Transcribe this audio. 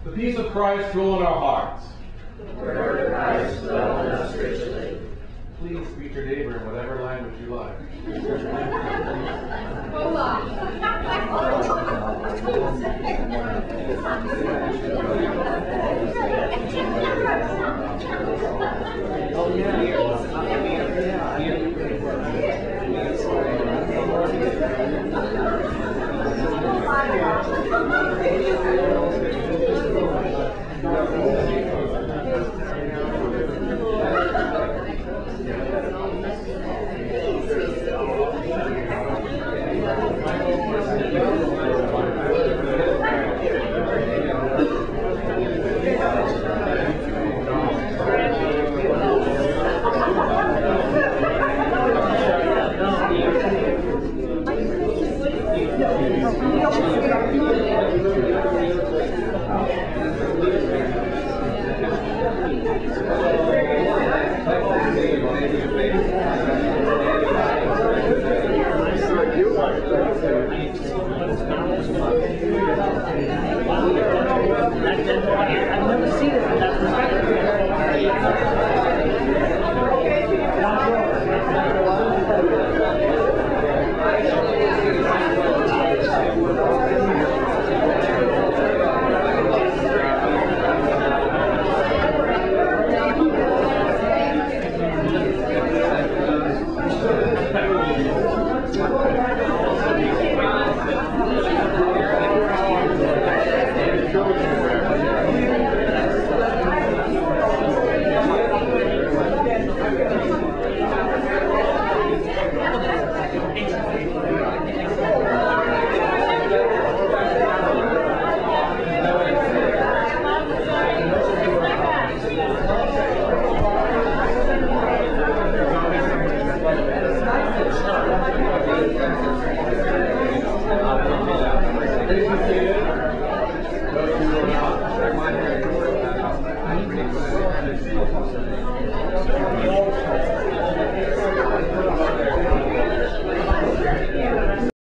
The peace of Christ rule in our hearts. The word of Christ dwell in us richly. Please greet your neighbor in whatever language you like. I've never seen it from that Thank you.